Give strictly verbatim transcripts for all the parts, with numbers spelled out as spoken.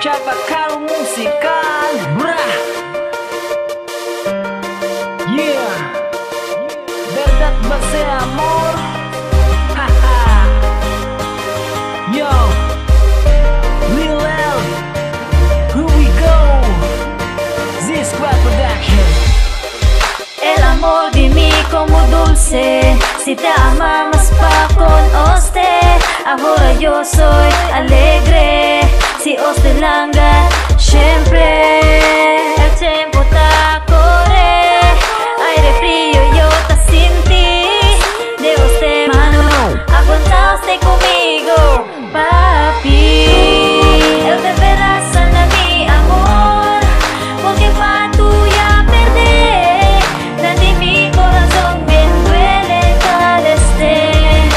Chabacano musical, bra. Yeah, verdad va a ser amor. Haha. Yo, Lil L, here we go. Z-Squad Production. El amor de mí como dulce, si te amamos pa con usted. Ahora yo soy alegre, si usted langa siempre. El tiempo ta corre, aire frío yo te sentí. De usted mano, aguanta usted conmigo, papi. El de veras sana mi amor, porque pa' tuya perder. Nadie mi corazón bien duele cada este.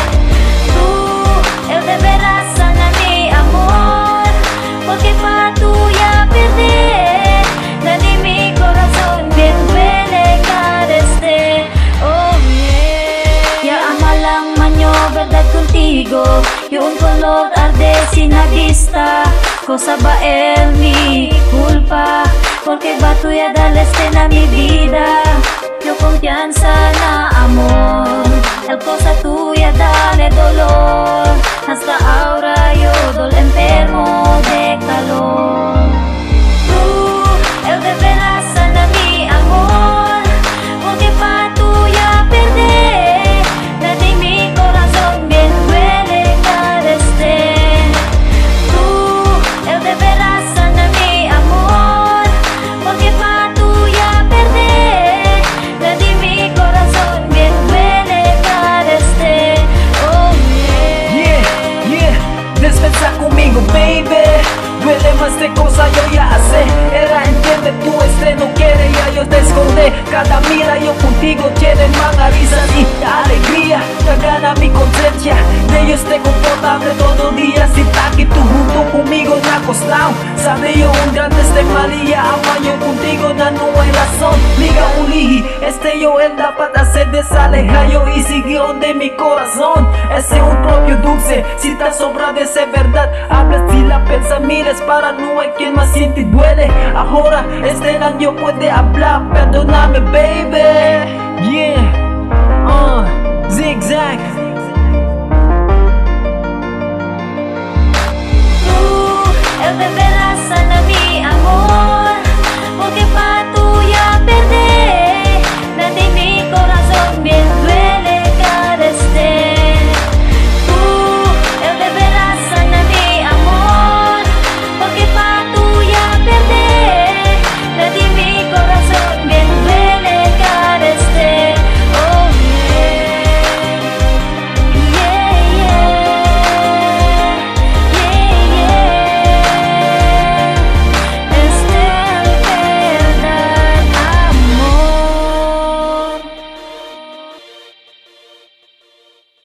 Tú, el de veras sana mi amor, porque pa' tuya perder. Nadie mi corazón bien duele cada este. Oh yeah. Ya ama lang man yo, verdad contigo. Yung color arde sin la vista. Cosa ba el mi culpa, porque va tuya dalaste na mi vida. Yo confianza na amor, el cosa tuya dale dolor. Hasta ahora yo dol enfermo de calor. Tú, el de veras sana mi amor, porque pa' tuya perder. Nadie mi corazón bien duele cada este. Tú, el de veras sana mi amor, porque pa' tuya perder. Nadie mi corazón bien duele cada este. Oh yeah. Yeah, yeah, despensa conmigo, baby. Duele más de cosas yo ya sé. Era entiende tu estreno quiere ya yo te escondé. Cada mira yo contigo tiene más risas y alegría. Te gana mi conciencia, de ellos te confortable todo día. Si está aquí tú junto conmigo me acostado. Sabe yo un grande este María, ama yo contigo na no hay razón. Liga uli, este yo el dapat hacer desaleja yo y siguió de mi corazón. Ese un propio dulce, si está sobra de ser verdad. Habla si la pensa mires para no hay quien más siente y duele. Ahora este año puede hablar, perdóname baby. Yeah, uh, zigzag.